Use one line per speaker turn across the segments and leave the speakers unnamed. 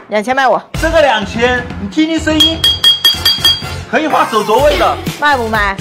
2000卖我。
这个2000，你听听声音，可以画手肘位的，
卖不卖？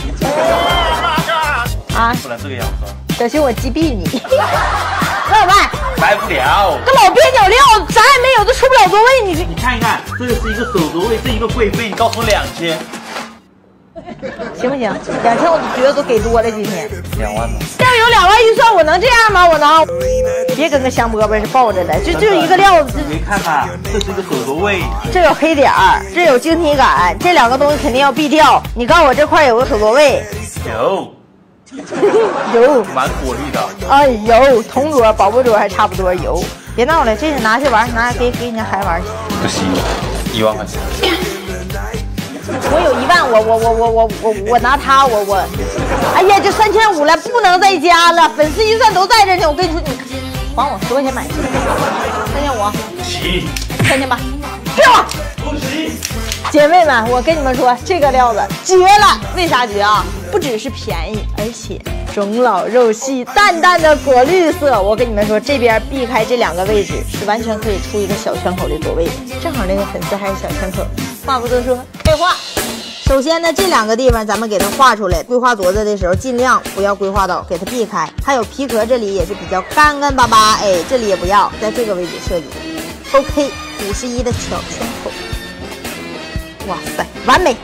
啊，
不然这个样子。
小心我击毙你！卖不卖？
卖不了。
个老边角料，啥也没有，都出不了座位。
你看一看，这个是一个手肘位，这一个贵妃，你告诉我2000，
行不行？2000我觉得都给多了，今天
2万呢？
要有2万预算，我能这样吗？我能？别跟个香饽饽是抱着的，就一个料子。
你看看，这是一个手肘位，
这有黑点儿，这有晶体感，这2个东西肯定要避掉。你告诉我这块有个手肘位？
有。
有，
蛮果绿的。
哎呦，同桌、宝宝桌还差不多有。别闹了，这是拿去玩，拿给人家孩子玩去。
不行，1万块钱。
我有1万，我拿它，我。哎呀，这3500了，不能再加了，粉丝预算都在这呢。我跟你说，你还我10块钱买去，3500。
起
，3000吧，去吧。
不行。
姐妹们，我跟你们说，这个料子绝了！为啥绝啊？不只是便宜，而且中老肉细，淡淡的果绿色。我跟你们说，这边避开这2个位置，是完全可以出一个小圈口的座位的。正好那个粉丝还是小圈口。话不多说，开画。首先呢，这2个地方咱们给它画出来。规划镯子的时候，尽量不要规划到，给它避开。还有皮壳这里也是比较干干巴巴，哎，这里也不要，在这个位置设计。OK， 51的小圈口。哇塞，完美！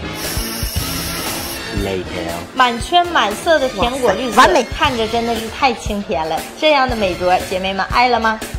满圈满色的甜果绿色，完美，看着真的是太清甜了。这样的美镯，姐妹们爱了吗？